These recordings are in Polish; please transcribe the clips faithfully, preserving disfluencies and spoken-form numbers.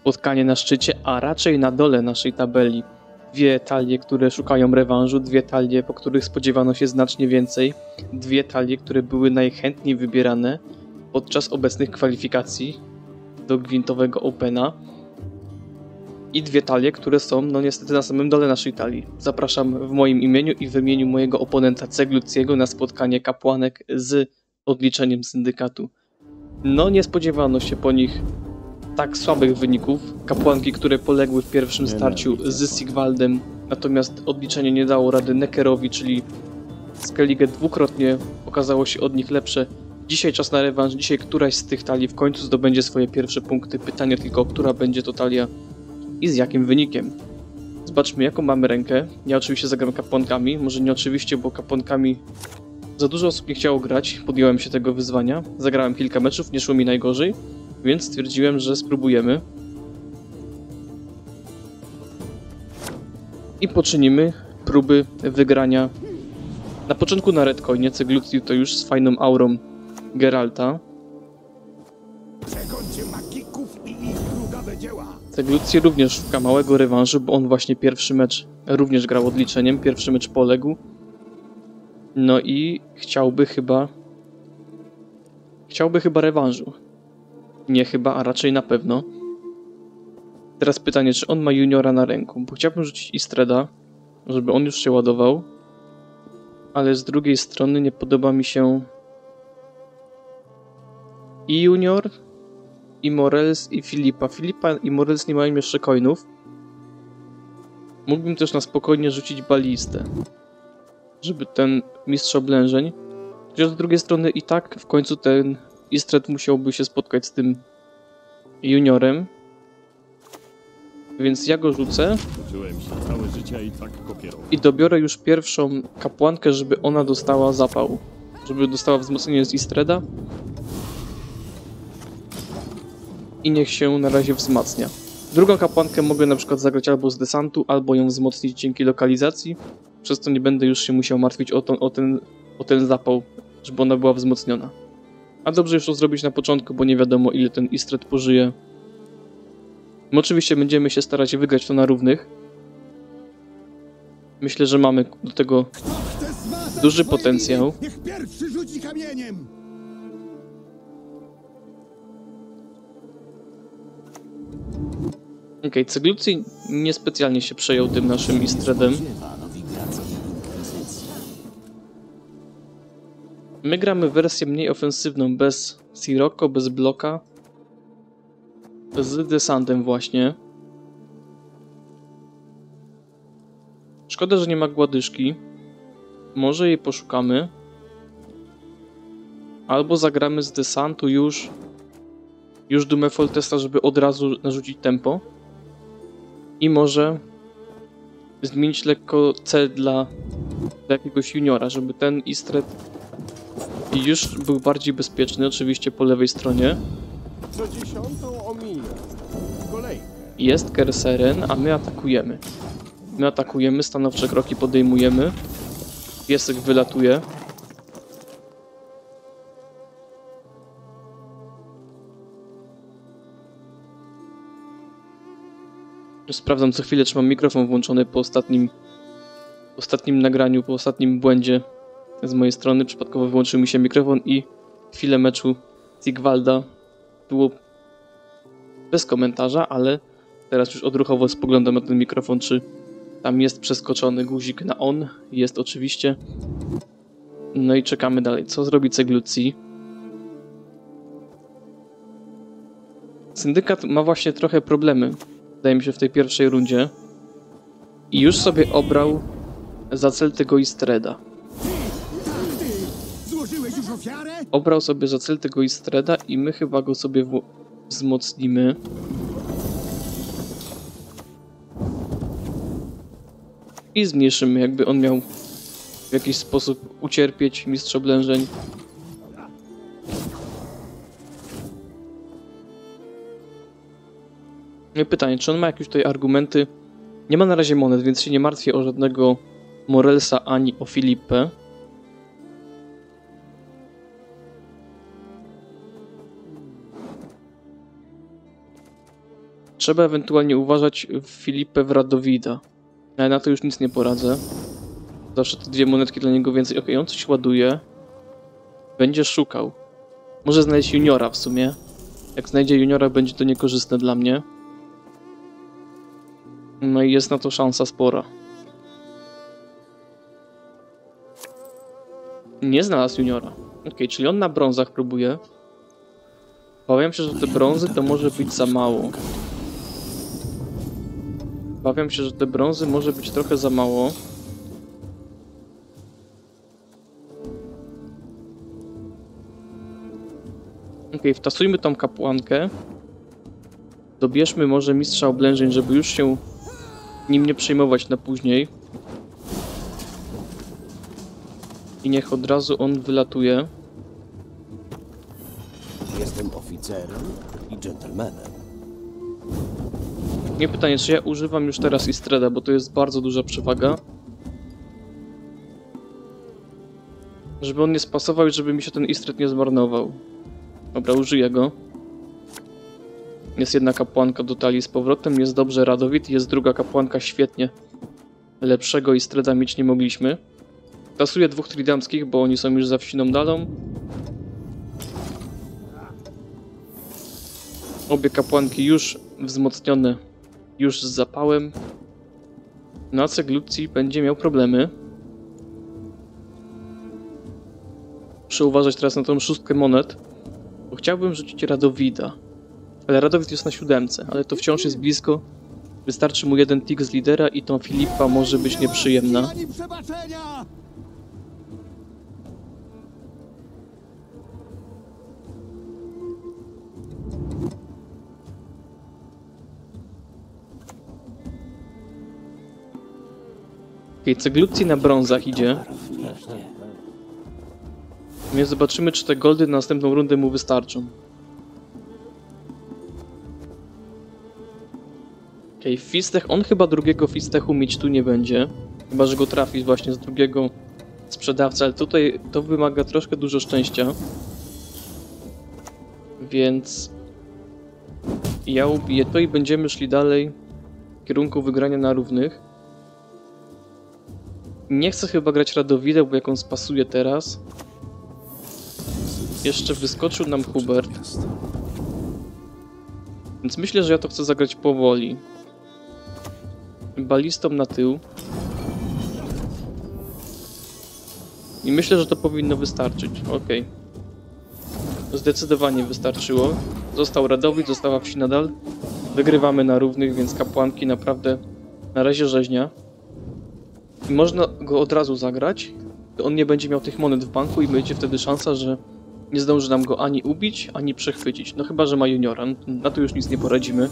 spotkanie na szczycie, a raczej na dole naszej tabeli. Dwie talie, które szukają rewanżu, dwie talie, po których spodziewano się znacznie więcej, dwie talie, które były najchętniej wybierane podczas obecnych kwalifikacji do Gwintowego Opena i dwie talie, które są no niestety na samym dole naszej talii. Zapraszam w moim imieniu i w imieniu mojego oponenta Ceglucciego na spotkanie kapłanek z odliczeniem syndykatu. No nie spodziewano się po nich tak słabych wyników. Kapłanki, które poległy w pierwszym starciu z Sigvaldem, natomiast odliczenie nie dało rady Neckerowi, czyli Skellige dwukrotnie okazało się od nich lepsze. Dzisiaj czas na rewanż, dzisiaj któraś z tych talii w końcu zdobędzie swoje pierwsze punkty. Pytanie tylko, która będzie to talia i z jakim wynikiem. Zobaczmy, jaką mamy rękę. Ja oczywiście zagram kapłankami, może nie oczywiście, bo kapłankami za dużo osób nie chciało grać, podjąłem się tego wyzwania. Zagrałem kilka meczów, nie szło mi najgorzej, więc stwierdziłem, że spróbujemy. I poczynimy próby wygrania. Na początku na Redcoinie Ceglucci to już z fajną aurą Geralta. Ceglucci również szuka małego rewanżu, bo on właśnie pierwszy mecz również grał odliczeniem, pierwszy mecz poległ. No i chciałby chyba... Chciałby chyba rewanżu. Nie chyba, a raczej na pewno. Teraz pytanie, czy on ma juniora na ręku, bo chciałbym rzucić Istreda, żeby on już się ładował. Ale z drugiej strony nie podoba mi się i junior, i Morels, i Filipa. Filipa i Morels nie mają jeszcze coinów. Mógłbym też na spokojnie rzucić balistę, żeby ten mistrz oblężeń. Chociaż z drugiej strony i tak w końcu ten Istred musiałby się spotkać z tym juniorem. Więc ja go rzucę. I dobiorę już pierwszą kapłankę, żeby ona dostała zapał. Żeby dostała wzmocnienie z Istreda. I niech się na razie wzmacnia. Drugą kapłankę mogę na przykład zagrać albo z desantu, albo ją wzmocnić dzięki lokalizacji. Przez to nie będę już się musiał martwić o, to, o, ten, o ten zapał, żeby ona była wzmocniona. A dobrze już to zrobić na początku, bo nie wiadomo ile ten Istred pożyje. My oczywiście będziemy się starać wygrać to na równych. Myślę, że mamy do tego duży potencjał. Niech pierwszy rzuci kamieniem. Okej, okay, Ceglucci niespecjalnie się przejął tym naszym Istredem. My gramy wersję mniej ofensywną, bez Sirocco, bez bloka. Z desantem właśnie. Szkoda, że nie ma gładyżki. Może jej poszukamy. Albo zagramy z desantu już już Dumę Foltesta, żeby od razu narzucić tempo. I może zmienić lekko cel dla, dla jakiegoś juniora, żeby ten Istred już był bardziej bezpieczny, oczywiście po lewej stronie. Co dziesiątą omija. Kolejkę. Jest Kerseren, a my atakujemy. My atakujemy, stanowcze kroki podejmujemy. Piesek wylatuje. Sprawdzam co chwilę, czy mam mikrofon włączony po ostatnim, ostatnim nagraniu, po ostatnim błędzie z mojej strony. Przypadkowo wyłączył mi się mikrofon i chwilę meczu Sigvalda było bez komentarza, ale teraz już odruchowo spoglądam na ten mikrofon, czy tam jest przeskoczony guzik na on. Jest oczywiście. No i czekamy dalej. Co zrobi Ceglucci? Syndykat ma właśnie trochę problemy, wydaje mi się, w tej pierwszej rundzie. I już sobie obrał za cel tego Istreda. Złożyłeś już ofiarę? Obrał sobie za cel tego Istreda i my chyba go sobie wzmocnimy. I zmniejszymy, jakby on miał w jakiś sposób ucierpieć mistrz oblężeń. No i pytanie, czy on ma jakieś tutaj argumenty? Nie ma na razie monet, więc się nie martwię o żadnego Morelsa ani o Filipę. Trzeba ewentualnie uważać w Filipę w Radowida. Ale na to już nic nie poradzę. Zawsze te dwie monetki dla niego więcej. Okej, on coś ładuje. Będzie szukał. Może znaleźć juniora w sumie. Jak znajdzie juniora, będzie to niekorzystne dla mnie. No i jest na to szansa spora. Nie znalazł juniora. Okej, czyli on na brązach próbuje. Obawiam się, że te brązy to może być za mało. Obawiam się, że te brązy może być trochę za mało. Okej, wtasujmy tą kapłankę. Dobierzmy może mistrza oblężeń, żeby już się nim nie przejmować na później. I niech od razu on wylatuje. Jestem oficerem i dżentelmenem. Nie pytanie, czy ja używam już teraz Istreda, bo to jest bardzo duża przewaga. Żeby on nie spasował i żeby mi się ten Istred nie zmarnował. Dobra, użyję go. Jest jedna kapłanka do talii z powrotem, jest dobrze Radowid, jest druga kapłanka, świetnie. Lepszego Istreda mieć nie mogliśmy. Tasuję dwóch tridamskich, bo oni są już za wsiną dalą. Obie kapłanki już wzmocnione, już z zapałem. Nacek Lucji będzie miał problemy. Muszę uważać teraz na tą szóstkę monet, bo chciałbym rzucić Radowida. Ale Radowid jest na siódemce, ale to wciąż jest blisko. Wystarczy mu jeden tik z lidera i tą Filipa może być nieprzyjemna. Ani przebaczenia! Okej, Ceglucji na brązach idzie. Więc zobaczymy, czy te goldy na następną rundę mu wystarczą. Okej, Fistech, on chyba drugiego Fistechu mieć tu nie będzie. Chyba, że go trafi właśnie z drugiego sprzedawcy, ale tutaj to wymaga troszkę dużo szczęścia. Więc ja ubiję to i będziemy szli dalej w kierunku wygrania na równych. Nie chcę chyba grać Radowida, bo jak on spasuje teraz. Jeszcze wyskoczył nam Hubert. Więc myślę, że ja to chcę zagrać powoli. Balistą na tył. I myślę, że to powinno wystarczyć. Okej. Zdecydowanie wystarczyło. Został Radowid, została wsi nadal. Wygrywamy na równych, więc kapłanki naprawdę na razie rzeźnia. I można go od razu zagrać. On nie będzie miał tych monet w banku i będzie wtedy szansa, że nie zdąży nam go ani ubić, ani przechwycić. No chyba, że ma juniora. Na to już nic nie poradzimy.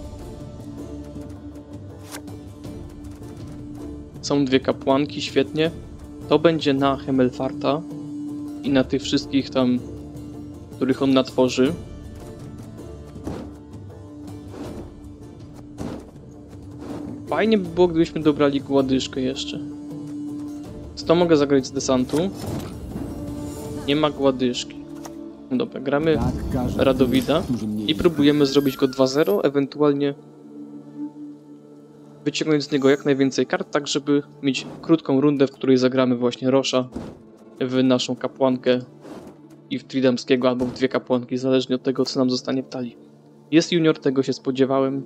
Są dwie kapłanki, świetnie. To będzie na Hemelfarta i na tych wszystkich tam, których on natworzy. Fajnie by było, gdybyśmy dobrali gładyszkę jeszcze. Co to mogę zagrać z desantu? Nie ma gładyszki. No dobra, gramy Radowida i próbujemy zrobić go dwa zero, ewentualnie wyciągnąć z niego jak najwięcej kart, tak żeby mieć krótką rundę, w której zagramy właśnie Rosza w naszą kapłankę i w Tridamskiego, albo w dwie kapłanki, zależnie od tego, co nam zostanie w talii. Jest junior, tego się spodziewałem.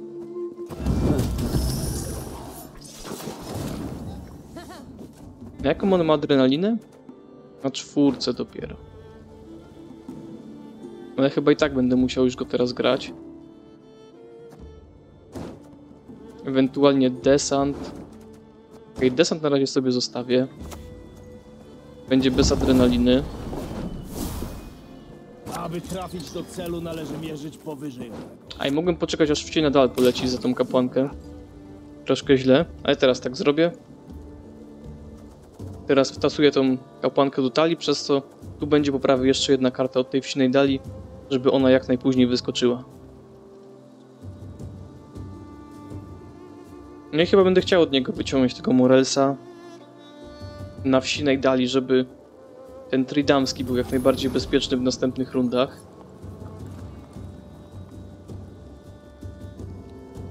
Na jaką on ma adrenalinę? Na czwórce dopiero. Ale chyba i tak będę musiał już go teraz grać. Ewentualnie desant. Okej, okay, desant na razie sobie zostawię. Będzie bez adrenaliny. Aby trafić do celu, należy mierzyć powyżej. A i mogłem poczekać, aż wcień nadal poleci za tą kapłankę. Troszkę źle, ale teraz tak zrobię. Teraz wtasuję tą kapłankę do talii, przez co tu będzie po prawej jeszcze jedna karta od tej wsinej dali, żeby ona jak najpóźniej wyskoczyła. No i chyba będę chciał od niego wyciągnąć tego Morelsa na wsinej dali, żeby ten Tridamski był jak najbardziej bezpieczny w następnych rundach.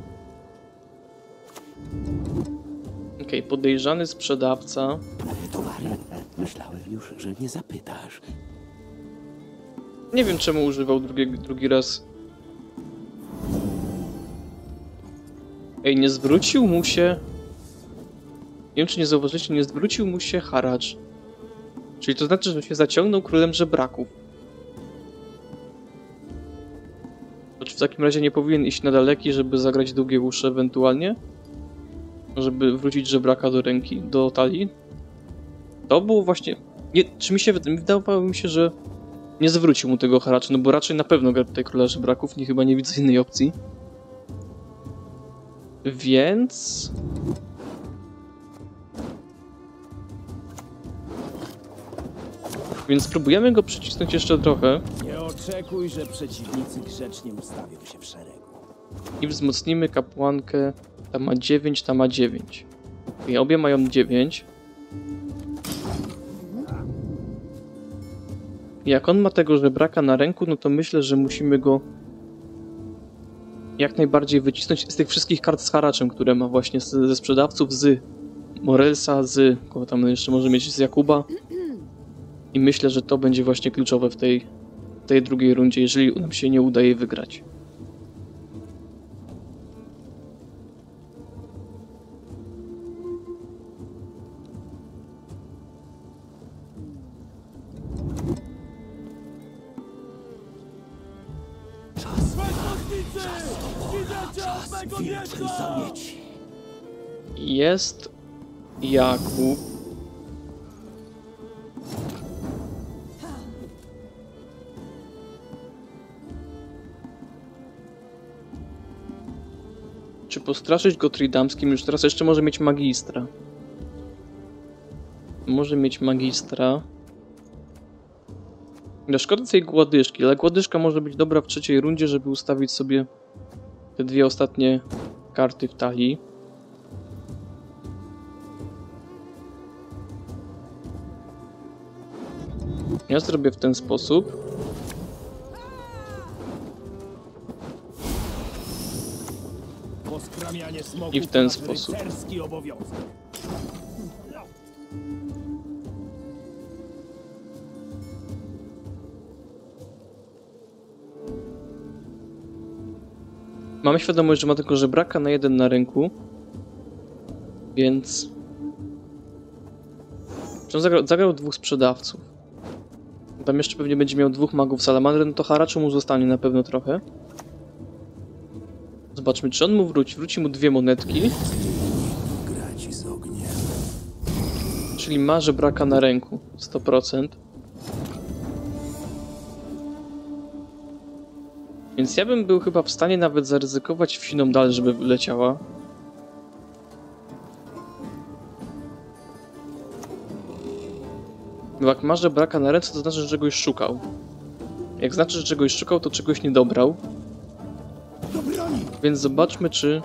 Okej, podejrzany sprzedawca. Towary. Myślałem już, że nie zapytasz. Nie wiem czemu używał drugi, drugi raz. Ej, nie zwrócił mu się... Nie wiem czy nie zauważyliście, nie zwrócił mu się haracz. Czyli to znaczy, że się zaciągnął królem żebraków. To czy w takim razie nie powinien iść na daleki, żeby zagrać długie uszy ewentualnie? Żeby wrócić żebraka do ręki, do talii? To było właśnie... Nie, czy mi się wydawało mi się, że nie zwrócił mu tego haraczu, no bo raczej na pewno gra tutaj króla żebraków, nie chyba nie widzę innej opcji. Więc... Więc spróbujemy go przycisnąć jeszcze trochę. Nie oczekuj, że przeciwnicy grzecznie ustawią się w szeregu. I wzmocnimy kapłankę. Ta ma dziewięć, ta ma dziewięć. I obie mają dziewięć. Jak on ma tego żebraka na ręku, no to myślę, że musimy go jak najbardziej wycisnąć z tych wszystkich kart z haraczem, które ma właśnie ze sprzedawców, z Morelsa, z... kogo tam jeszcze może mieć, z Jakuba. I myślę, że to będzie właśnie kluczowe w tej, tej drugiej rundzie, jeżeli nam się nie udaje wygrać. Wilczej zamieci. Jest Jakub. Czy postraszyć go tridamskim? Już teraz jeszcze może mieć magistra. Może mieć magistra. Na szkoda tej gładyżki, ale gładyżka może być dobra w trzeciej rundzie, żeby ustawić sobie te dwie ostatnie karty w talii. Ja zrobię w ten sposób. I w ten sposób. Mamy świadomość, że ma tylko żebraka na jeden na rynku. Więc... Czy on zagrał, zagrał dwóch sprzedawców. Tam jeszcze pewnie będzie miał dwóch magów salamandry, no to haraczu mu zostanie na pewno trochę. Zobaczmy, czy on mu wróci. Wróci mu dwie monetki. Czyli ma żebraka na ręku. sto procent. Więc ja bym był chyba w stanie nawet zaryzykować wsiną dalej, żeby wyleciała. Bo jak ma żebraka na ręce, to znaczy, że czegoś szukał. Jak znaczy, że czegoś szukał, to czegoś nie dobrał. Więc zobaczmy, czy...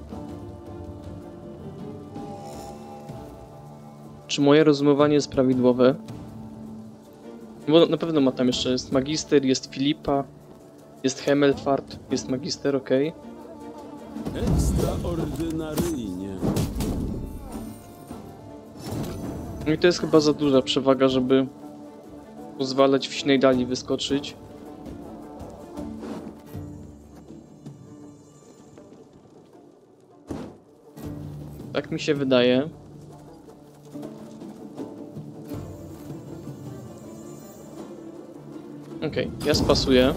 Czy moje rozumowanie jest prawidłowe. Bo na pewno ma tam jeszcze, jest magister, jest Filipa, jest Hemelfart, jest magister, ok. Ekstraordynaryjnie. No i to jest chyba za duża przewaga, żeby pozwalać w sinej dali wyskoczyć. Tak mi się wydaje. Okej, okay, ja spasuję.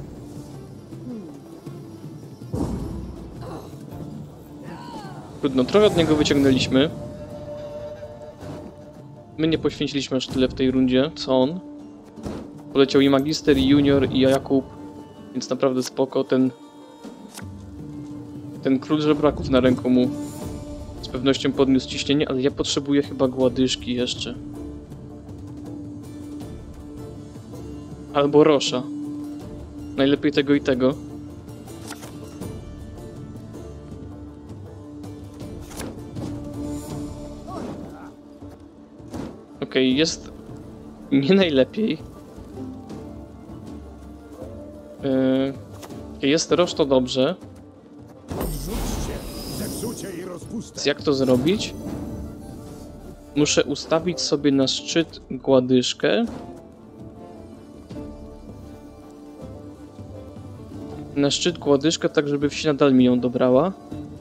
Trudno, trochę od niego wyciągnęliśmy. My nie poświęciliśmy aż tyle w tej rundzie, co on. Poleciał i magister, i junior, i Jakub. Więc naprawdę spoko. Ten... Ten król żebraków na ręku mu z pewnością podniósł ciśnienie, ale ja potrzebuję chyba gładyżki jeszcze. Albo Rosza. Najlepiej tego i tego. Okej, okay, jest nie najlepiej. Yy, jest Rosz, to dobrze. Więc jak to zrobić? Muszę ustawić sobie na szczyt gładyżkę. Na szczyt gładyżkę, tak żeby wsi nadal mi ją dobrała.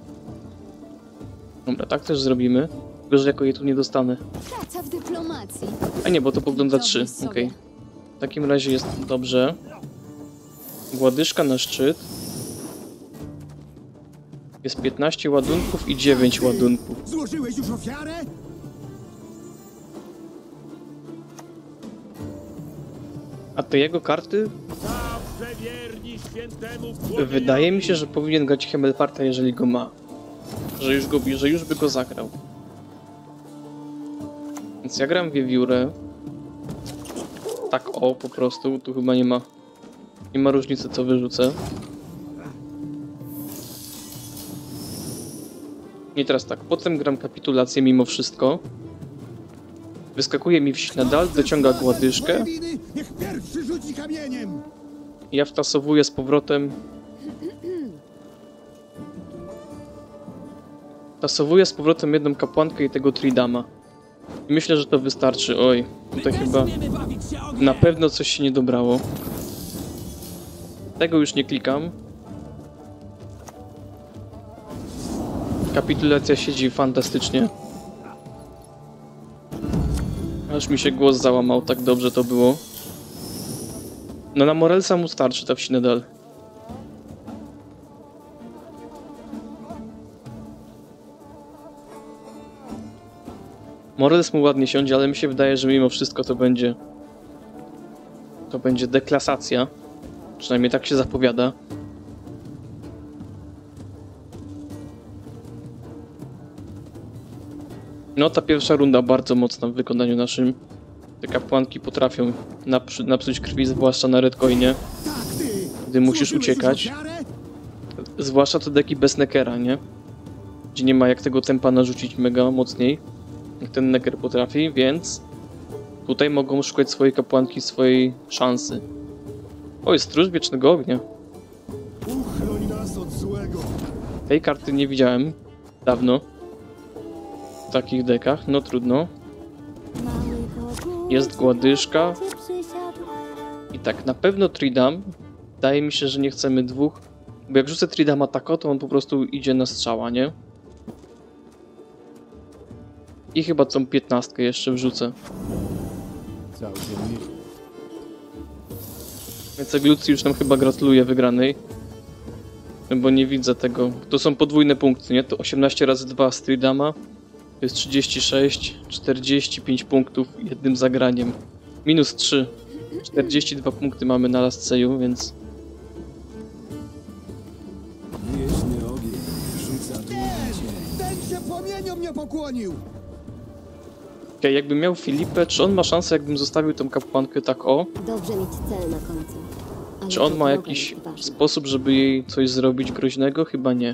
Dobra, tak też zrobimy. Tylko, że jako jej tu nie dostanę. Praca w dyplomacji. A nie, bo to pogląda trzy. Okej. Okay. W takim razie jest dobrze. Gładyżka na szczyt. Jest piętnaście ładunków i dziewięć ładunków. Złożyłeś już ofiarę? A te jego karty? Wydaje mi się, że powinien grać Hemelfarta, jeżeli go ma. Że już, go, że już by go zagrał. Więc ja gram wiewiórę. Tak o, po prostu. Tu chyba nie ma... Nie ma różnicy, co wyrzucę. I teraz tak, potem gram kapitulację mimo wszystko. Wyskakuje mi wsi nadal, dociąga gładyżkę. Niech pierwszy rzuci kamieniem! Ja wtasowuję z powrotem. Wtasowuję z powrotem jedną kapłankę i tego Tridama. I myślę, że to wystarczy. Oj, tutaj chyba na pewno coś się nie dobrało. Tego już nie klikam. Kapitulacja siedzi fantastycznie. Aż mi się głos załamał, tak dobrze to było. No na Morelsa mu starczy ta wsi nadal. Morels mu ładnie siądzie, ale mi się wydaje, że mimo wszystko to będzie... To będzie deklasacja. Przynajmniej tak się zapowiada. No ta pierwsza runda bardzo mocna w wykonaniu naszym. Te kapłanki potrafią napsu napsuć krwi, zwłaszcza na redcoinie, gdy musisz uciekać. Zwłaszcza te deki bez neckera, nie? Gdzie nie ma jak tego tempa narzucić mega mocniej, jak ten necker potrafi, więc tutaj mogą szukać swojej kapłanki swojej szansy. O, jest stróż wiecznego ognia. Uchroń nas od złego. Tej karty nie widziałem dawno w takich dekach, no trudno. Jest gładyżka. I tak, na pewno Tridam. Wydaje mi się, że nie chcemy dwóch. Bo jak rzucę Tridama tako, to on po prostu idzie na strzała, nie? I chyba tą piętnastkę jeszcze wrzucę. Całkiem nie. Więc Eglucji już nam chyba gratuluje wygranej. Bo nie widzę tego. To są podwójne punkty, nie? To osiemnaście razy dwa z Tridama. To jest trzydzieści sześć, czterdzieści pięć punktów jednym zagraniem. Minus trzy. czterdzieści dwa punkty mamy na Last Seju, więc... Wieczny ogień rzuca Ten się płomieniom nie pokłonił! Okej, okay, jakbym miał Filipę, czy on ma szansę, jakbym zostawił tą kapłankę tak o? Dobrze mieć cel na końcu. Ale Czy on to ma droga jakiś jest ważna. sposób, żeby jej coś zrobić groźnego? Chyba nie.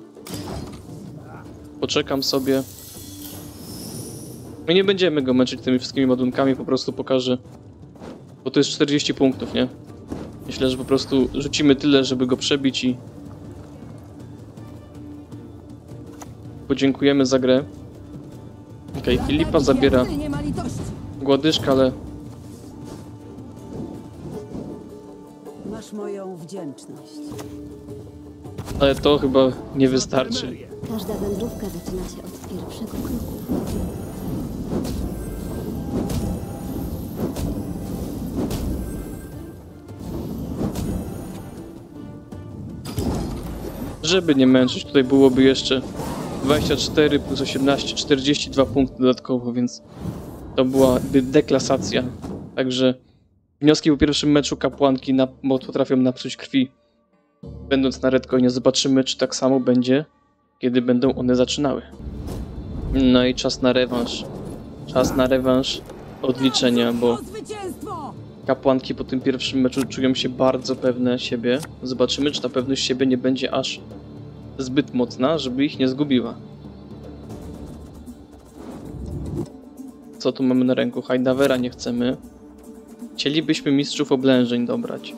Poczekam sobie. My nie będziemy go męczyć tymi wszystkimi ładunkami, po prostu pokażę. Bo to jest czterdzieści punktów, nie? Myślę, że po prostu rzucimy tyle, żeby go przebić i... Podziękujemy za grę. Okej, okay, Filipa zabiera gładyżkę, ale... Masz moją wdzięczność. Ale to chyba nie wystarczy. Każda wędrówka zaczyna się od pierwszego kroku. Żeby nie męczyć, tutaj byłoby jeszcze dwadzieścia cztery plus osiemnaście, czterdzieści dwa punkty dodatkowo, więc to byłaby deklasacja. Także wnioski po pierwszym meczu kapłanki na, bo potrafią napsuć krwi. Będąc na redcoinie, zobaczymy, czy tak samo będzie, kiedy będą one zaczynały. No i czas na rewanż. Czas na rewanż odliczenia, bo kapłanki po tym pierwszym meczu czują się bardzo pewne siebie. Zobaczymy, czy ta pewność siebie nie będzie aż zbyt mocna, żeby ich nie zgubiła. Co tu mamy na ręku? Hajdawera nie chcemy. Chcielibyśmy mistrzów oblężeń dobrać.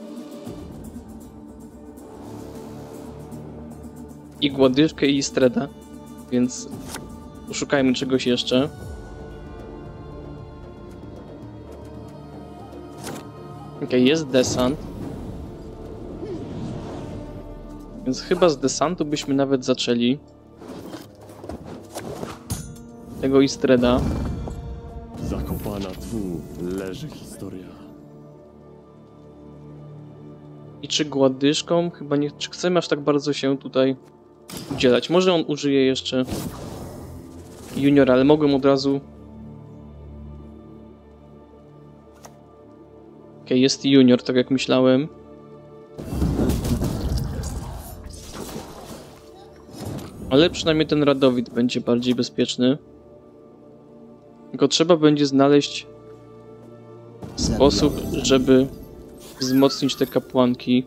I gładyżkę i Istreda, więc poszukajmy czegoś jeszcze. Okej, jest desant. Więc chyba z desantu byśmy nawet zaczęli. Tego Istreda. Zakopana tu leży historia. I czy gładyżką? Chyba nie... Czy chcemy aż tak bardzo się tutaj udzielać? Może on użyje jeszcze juniora, ale mogłem od razu... Okej, okay, jest junior, tak jak myślałem. Ale przynajmniej ten Radowid będzie bardziej bezpieczny. Tylko trzeba będzie znaleźć sposób, żeby wzmocnić te kapłanki.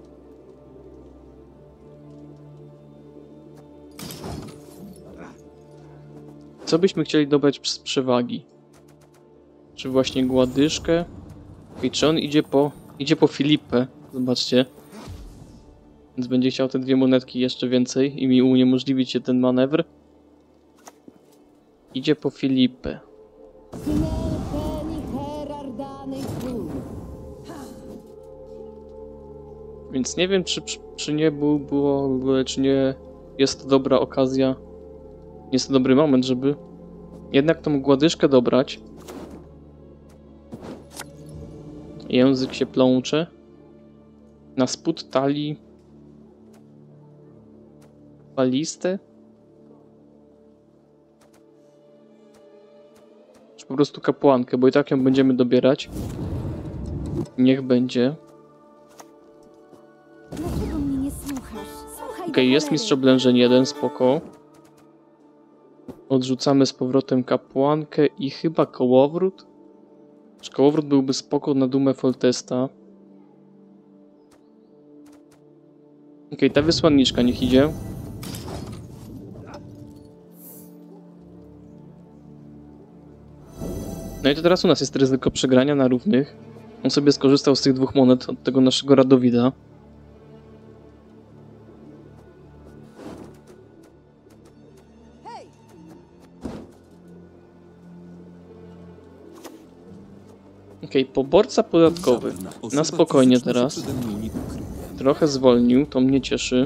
Co byśmy chcieli dobrać z przewagi? Czy właśnie gładyżkę? I czy on idzie po... idzie po Filipę? Zobaczcie. Więc będzie chciał te dwie monetki jeszcze więcej i mi uniemożliwić ten manewr. Idzie po Filipę. Więc nie wiem, czy, czy nie był, było, czy nie jest to dobra okazja, nie jest to dobry moment, żeby jednak tą gładyżkę dobrać. Język się plącze. Na spód talii balistę? Czy po prostu kapłankę, bo i tak ją będziemy dobierać. Niech będzie. Dlaczego mnie nie słuchasz? Słuchaj. Okej, okay, jest mistrz oblężeń jeden, spoko. Odrzucamy z powrotem kapłankę i chyba kołowrót? Czy kołowrót byłby spoko na dumę Foltesta? Okej, okay, ta wysłanniczka niech idzie. No i to teraz u nas jest ryzyko przegrania na równych. On sobie skorzystał z tych dwóch monet od tego naszego Radowida. Okej, okay, poborca podatkowy. Na spokojnie teraz. Trochę zwolnił, to mnie cieszy.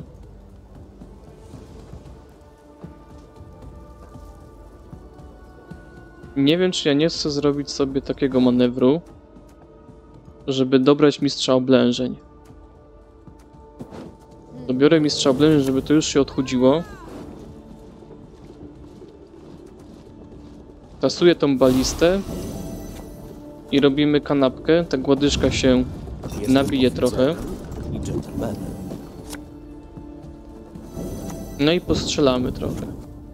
Nie wiem, czy ja nie chcę zrobić sobie takiego manewru, żeby dobrać mistrza oblężeń. Dobiorę mistrza oblężeń, żeby to już się odchudziło. Tasuję tą balistę i robimy kanapkę. Ta gładyżka się nabije trochę. No i postrzelamy trochę.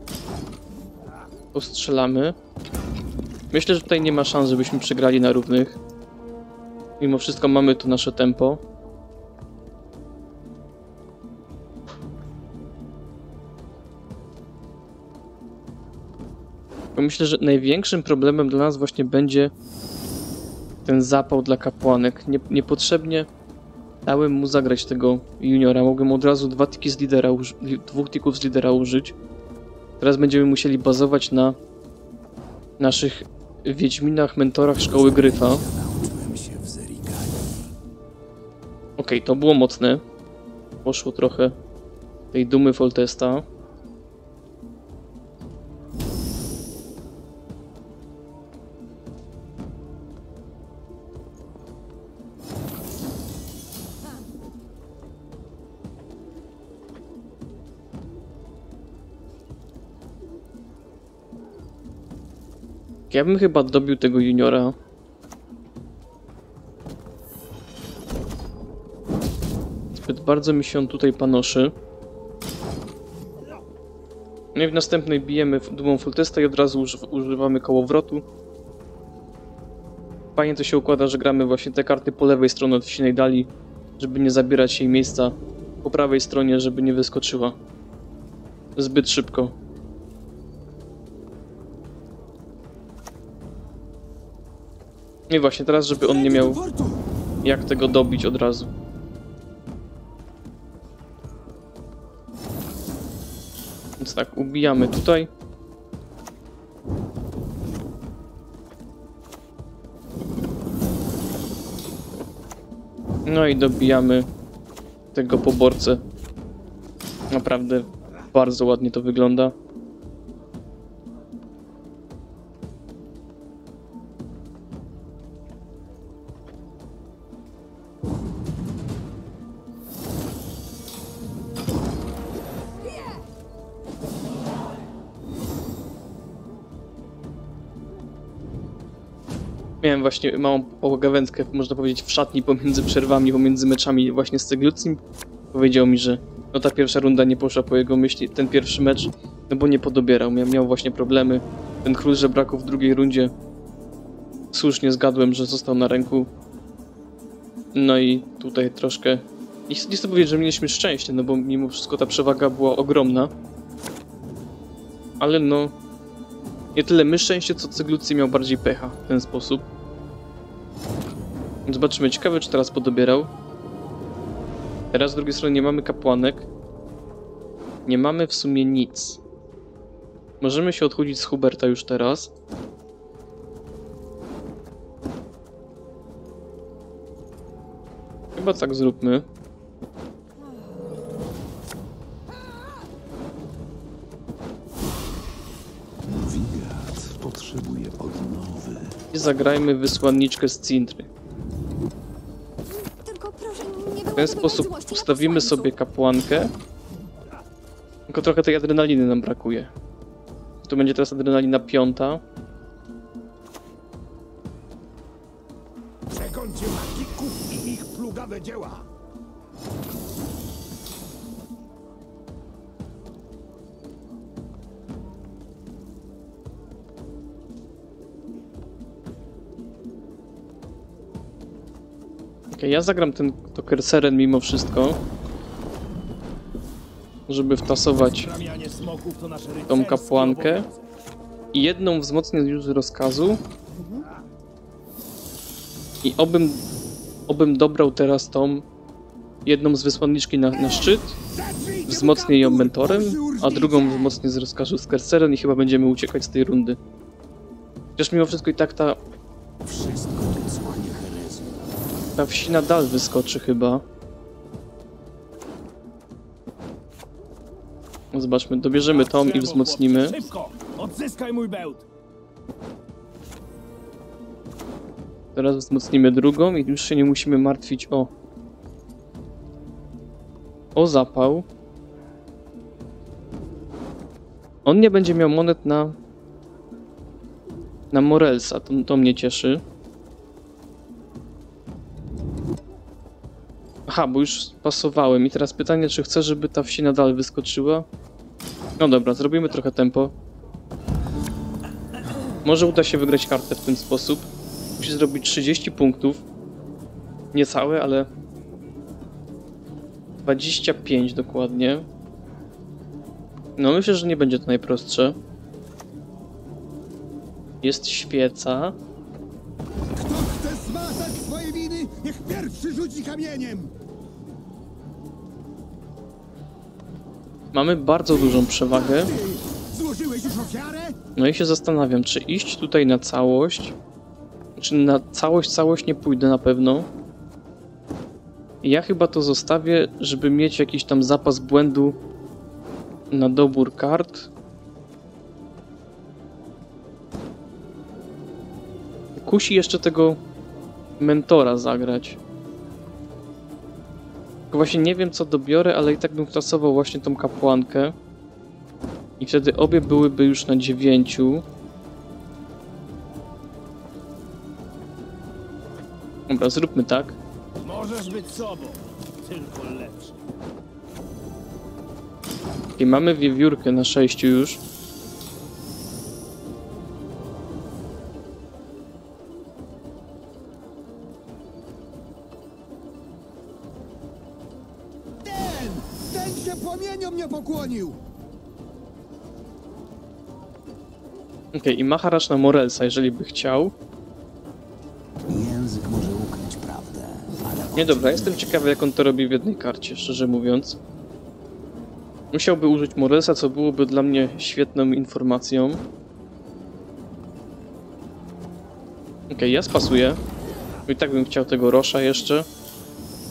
Postrzelamy. Myślę, że tutaj nie ma szans, żebyśmy przegrali na równych. Mimo wszystko mamy tu nasze tempo. Bo myślę, że największym problemem dla nas właśnie będzie ten zapał dla kapłanek. Nie, niepotrzebnie dałem mu zagrać tego juniora. Mogłem od razu dwa tiki z lidera dwóch tików z lidera użyć. Teraz będziemy musieli bazować na naszych wiedźminach, mentorach szkoły Gryfa. Okej, okay, to było mocne. Poszło trochę tej dumy Foltesta. Ja bym chyba dobił tego juniora. Zbyt bardzo mi się on tutaj panoszy. No i w następnej bijemy dumą Foltesta i od razu używamy kołowrotu. Fajnie to się układa, że gramy właśnie te karty po lewej stronie od wsinej dali, żeby nie zabierać jej miejsca po prawej stronie, żeby nie wyskoczyła zbyt szybko. I właśnie teraz, żeby on nie miał jak tego dobić od razu. Więc tak, ubijamy tutaj. No i dobijamy tego poborcę. Naprawdę bardzo ładnie to wygląda. Miałem właśnie małą pogawędkę, można powiedzieć, w szatni pomiędzy przerwami, pomiędzy meczami właśnie z Ceglucim. Powiedział mi, że no ta pierwsza runda nie poszła po jego myśli, ten pierwszy mecz, no bo nie podobierał, miał, miał właśnie problemy. Ten król żebraków w drugiej rundzie. Słusznie zgadłem, że został na ręku. No i tutaj troszkę... Nie chcę, nie chcę powiedzieć, że mieliśmy szczęście, no bo mimo wszystko ta przewaga była ogromna. Ale no... Nie tyle my szczęście, co Ceglucy miał bardziej pecha w ten sposób. Zobaczymy, ciekawe czy teraz podobierał. Teraz z drugiej strony nie mamy kapłanek. Nie mamy w sumie nic. Możemy się odchudzić z Huberta już teraz. Chyba tak zróbmy. Wigat potrzebuje odnowy. I zagrajmy wysłanniczkę z Cintry. Tylko proszę, nie W ten sposób ustawimy sobie kapłankę. Tylko trochę tej adrenaliny nam brakuje. Tu będzie teraz adrenalina piąta. Przekońcie magików i ich plugawe dzieła! Okay, ja zagram ten to Kerseren mimo wszystko. Żeby wtasować Ramianie smoków to nasze tą rycerskie kapłankę. obowiązek. I jedną wzmocnię już z rozkazu. I obym, obym dobrał teraz tą jedną z wysłanniczki na, na szczyt. Wzmocnię ją mentorem, a drugą wzmocnię z rozkazu z Kerseren i chyba będziemy uciekać z tej rundy. Chociaż mimo wszystko i tak ta, Wszystko to cłanie herezji. ta wsi nadal wyskoczy chyba. No zobaczmy, dobierzemy tą i wzmocnimy. Szybko! Odzyskaj mój bełt! Teraz wzmocnimy drugą i już się nie musimy martwić o... o zapał. On nie będzie miał monet na... na Morelsa, to, to mnie cieszy. Aha, bo już pasowałem i teraz pytanie, czy chcę, żeby ta wsi nadal wyskoczyła? No dobra, zrobimy trochę tempo. Może uda się wygrać kartę w ten sposób. Musi zrobić trzydzieści punktów. Niecałe, ale... dwadzieścia pięć dokładnie. No myślę, że nie będzie to najprostsze. Jest świeca. Kto chce zmazać swoje winy, niech pierwszy rzuci kamieniem! Mamy bardzo dużą przewagę. Ty złożyłeś już ofiarę? No i się zastanawiam, czy iść tutaj na całość. Czy na całość, całość nie pójdę na pewno. Ja chyba to zostawię, żeby mieć jakiś tam zapas błędu na dobór kart. Kusi jeszcze tego mentora zagrać. Tylko właśnie nie wiem co dobiorę, ale i tak bym klasował właśnie tą kapłankę. I wtedy obie byłyby już na dziewięciu. Dobra, zróbmy tak. Możesz być sobą, tylko lepszy. I mamy wiewiórkę na sześciu już. Ten! Ten się płomieniom nie pokłonił! Okej, okay, i Maharacz na Morelsa, jeżeli by chciał. Język może ukryć prawdę, ale... Nie dobra, jestem ciekawy jak on to robi w jednej karcie, szczerze mówiąc. Musiałby użyć Morelsa, co byłoby dla mnie świetną informacją. Okej, okay, ja spasuję. I tak bym chciał tego Rosza jeszcze.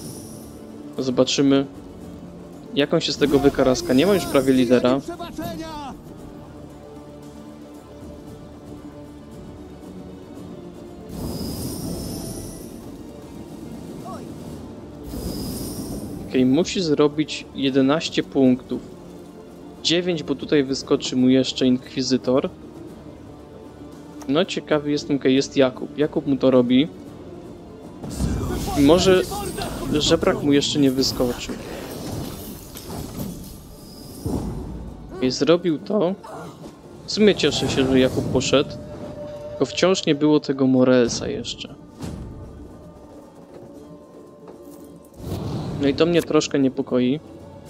Zobaczymy, jak on się z tego wykaraska. Nie ma już prawie lidera. Przebaczenia! Okej, musi zrobić jedenaście punktów. dziewięć, bo tutaj wyskoczy mu jeszcze Inkwizytor. No ciekawy jestem, okej, jest Jakub. Jakub mu to robi. I może żebrak mu jeszcze nie wyskoczył. Okej, zrobił to. W sumie cieszę się, że Jakub poszedł. Tylko wciąż nie było tego Morelsa jeszcze. No i to mnie troszkę niepokoi.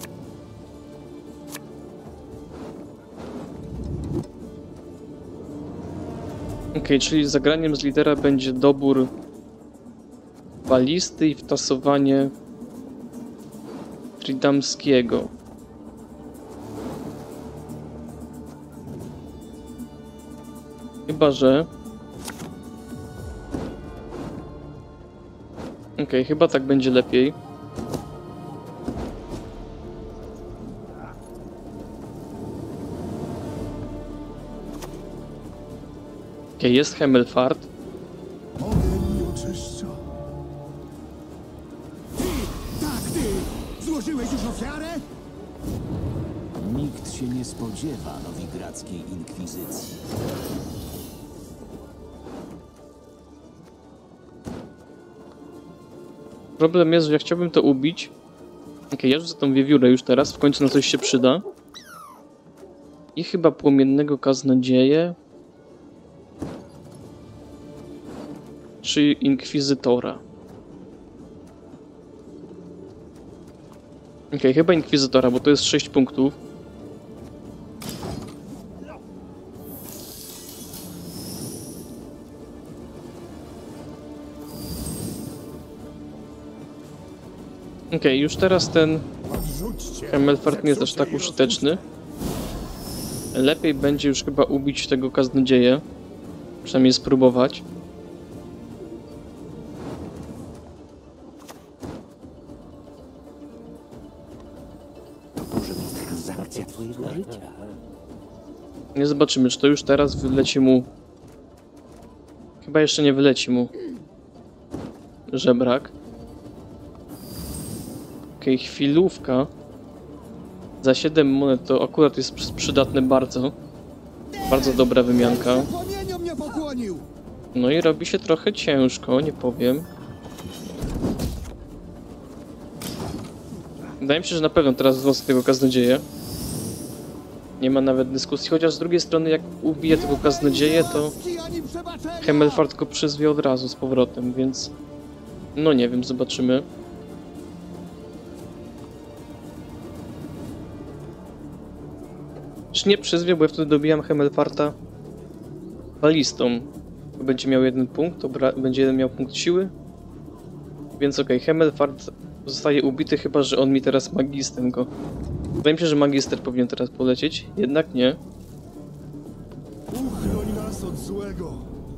Okej, okay, czyli zagraniem z lidera będzie dobór balisty i wtasowanie Tridamskiego. Chyba, że... Okej, okay, chyba tak będzie lepiej. Okej, okay, jest Hemelfart. Ogień oczyszcza. Ty! Tak, ty! Złożyłeś już ofiarę? Nikt się nie spodziewa nowigradzkiej inkwizycji. Problem jest, że ja chciałbym to ubić. Okej, okay, ja rzucę tą wiewiórę już teraz, w końcu na coś się przyda. I chyba płomiennego kaznodzieję. Czy Inkwizytora. Okej, okay, chyba Inkwizytora, bo to jest sześć punktów. Okej, okay, już teraz ten Hemelfart nie jest aż tak użyteczny. Lepiej będzie już chyba ubić tego kaznodzieję. Przynajmniej spróbować. Może być transakcja twojego życia. Nie zobaczymy, czy to już teraz wyleci mu... Chyba jeszcze nie wyleci mu żebrak. Okej, okay, chwilówka. Za siedem monet to akurat jest przydatne bardzo. Bardzo dobra wymianka. Płomieniom mnie pokłonił! No i robi się trochę ciężko, nie powiem. Wydaje mi się, że na pewno teraz wzmocni tego kaznodzieję. Nie ma nawet dyskusji, chociaż z drugiej strony jak ubije tego kaznodzieję, to Hemelfart go przyzwie od razu z powrotem, więc... No nie wiem, zobaczymy. Czy nie przyzwie, bo ja wtedy dobijam Hemelfarta balistą. Będzie miał jeden punkt, to będzie jeden miał punkt siły. Więc okej, okay, Hemelfart zostaje ubity, chyba że on mi teraz magistrem go. Wydaje mi się, że magister powinien teraz polecieć, jednak nie. Uchroń nas od złego.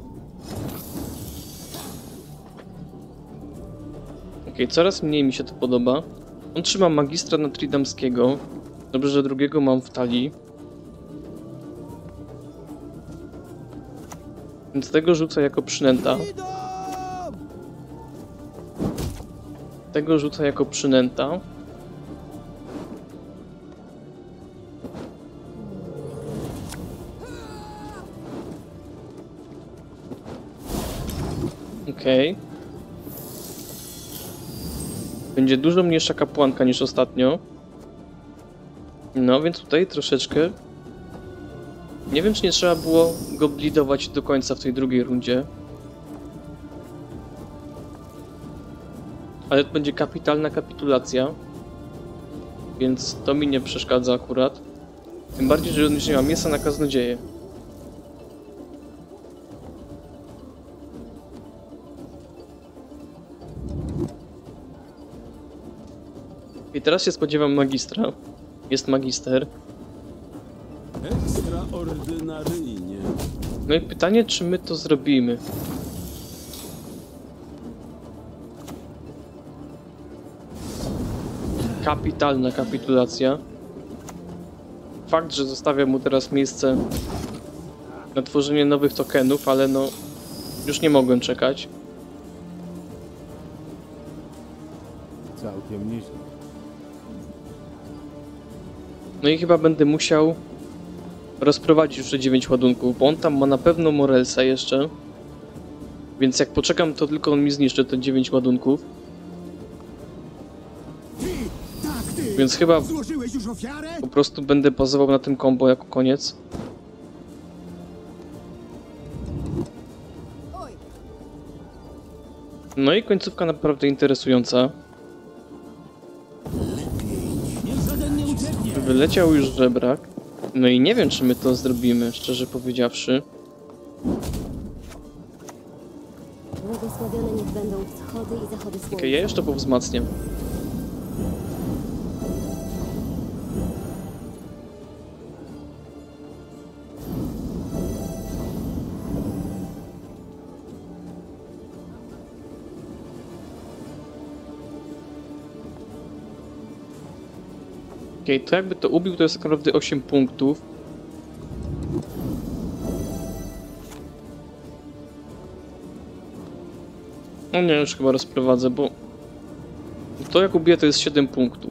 Okej, okay, coraz mniej mi się to podoba. On trzyma magistra na Tridamskiego. Dobrze, że drugiego mam w talii. Więc tego rzucę jako przynęta. Tego rzucę jako przynęta. Okej. Okay. Będzie dużo mniejsza kapłanka niż ostatnio. No więc tutaj troszeczkę... Nie wiem, czy nie trzeba było go blidować do końca w tej drugiej rundzie. Ale to będzie kapitalna kapitulacja. Więc to mi nie przeszkadza akurat. Tym bardziej, że on już nie ma miejsca na kaznodzieję. I teraz się spodziewam magistra. Jest magister. Ekstraordynaryjnie. No i pytanie, czy my to zrobimy. kapitalna kapitulacja. Fakt, że zostawia mu teraz miejsce na tworzenie nowych tokenów, ale no już nie mogłem czekać. Całkiem nieźle. No i chyba będę musiał rozprowadzić już te dziewięć ładunków, bo on tam ma na pewno Morelsa jeszcze. Więc jak poczekam, to tylko on mi zniszczy te dziewięć ładunków. Ty, tak ty! Więc chyba Złożyłeś już ofiarę? po prostu będę bazował na tym combo jako koniec. No i końcówka naprawdę interesująca. Niech żaden nie ucieknie. Wyleciał już żebrak. No i nie wiem, czy my to zrobimy, szczerze powiedziawszy. Błogosławione niech będą wschody i zachody słońca. Okej, ja jeszcze powzmacniam. Okej, to jakby to ubił, to jest tak naprawdę osiem punktów. No nie, już chyba rozprowadzę, bo to jak ubiję, to jest siedem punktów.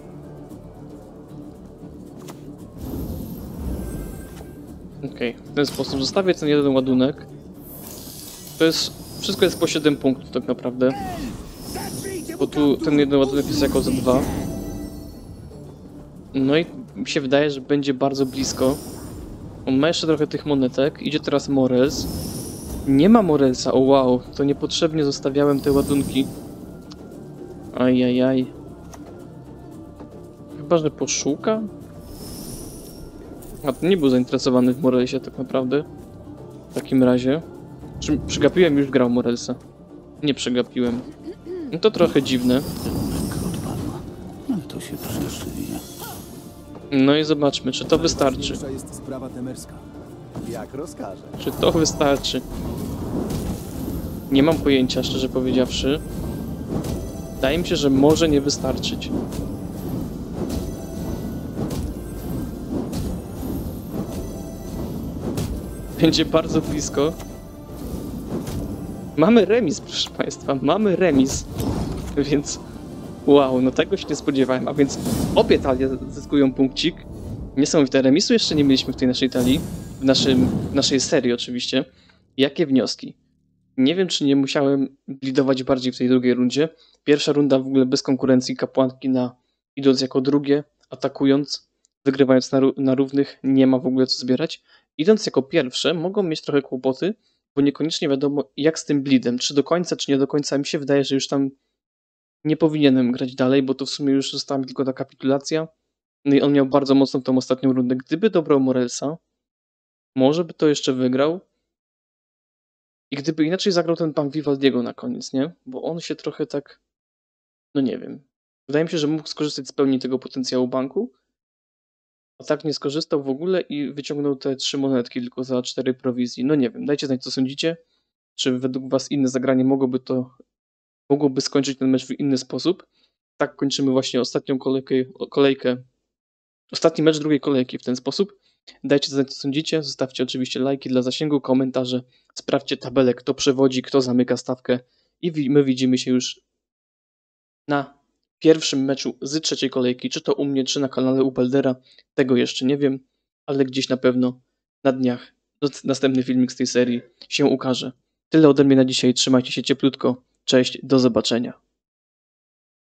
Okej, w ten sposób zostawię ten jeden ładunek. To jest, wszystko jest po siedem punktów tak naprawdę. Bo tu ten jeden ładunek jest jako za dwa. No i mi się wydaje, że będzie bardzo blisko. On ma jeszcze trochę tych monetek. Idzie teraz Morels. Nie ma Morelsa, o wow, to niepotrzebnie zostawiałem te ładunki. Ajajaj. Chyba, że poszuka? A to nie był zainteresowany w Morelsie tak naprawdę. W takim razie. Czy przegapiłem już grał Morelsa? Nie przegapiłem. No to trochę dziwne. Ręka odpadła. Ale to się przeszyje. No i zobaczmy, czy to wystarczy. Najważniejsza jest sprawa temerska. Jak rozkaże. Czy to wystarczy? Nie mam pojęcia, szczerze powiedziawszy. Wydaje mi się, że może nie wystarczyć. Będzie bardzo blisko. Mamy remis, proszę Państwa, mamy remis. Więc wow, no tego się nie spodziewałem. A więc obie talie zyskują punkcik. Niesamowite, remisu jeszcze nie mieliśmy w tej naszej talii. W, naszym, w naszej serii oczywiście. Jakie wnioski? Nie wiem, czy nie musiałem blidować bardziej w tej drugiej rundzie. Pierwsza runda w ogóle bez konkurencji, kapłanki na idąc jako drugie, atakując, wygrywając na, na równych, nie ma w ogóle co zbierać. Idąc jako pierwsze, mogą mieć trochę kłopoty, bo niekoniecznie wiadomo jak z tym blidem, czy do końca, czy nie do końca. Mi się wydaje, że już tam nie powinienem grać dalej, bo to w sumie już została mi tylko ta kapitulacja. No i on miał bardzo mocną tą ostatnią rundę. Gdyby dobrał Morelsa, może by to jeszcze wygrał. I gdyby inaczej zagrał ten pan Vivaldiego na koniec, nie? Bo on się trochę tak... No nie wiem. Wydaje mi się, że mógł skorzystać z pełni tego potencjału banku. A tak nie skorzystał w ogóle i wyciągnął te trzy monetki tylko za cztery prowizji. No nie wiem, dajcie znać co sądzicie. Czy według was inne zagranie mogłoby to... Mogłoby skończyć ten mecz w inny sposób. Tak kończymy właśnie ostatnią kolejkę... kolejkę ostatni mecz drugiej kolejki w ten sposób. Dajcie znać co sądzicie. Zostawcie oczywiście lajki dla zasięgu, komentarze. Sprawdźcie tabelę, kto przewodzi, kto zamyka stawkę. I my widzimy się już na pierwszym meczu z trzeciej kolejki. Czy to u mnie, czy na kanale u Beldera. Tego jeszcze nie wiem. Ale gdzieś na pewno na dniach następny filmik z tej serii się ukaże. Tyle ode mnie na dzisiaj. Trzymajcie się cieplutko. Cześć, do zobaczenia.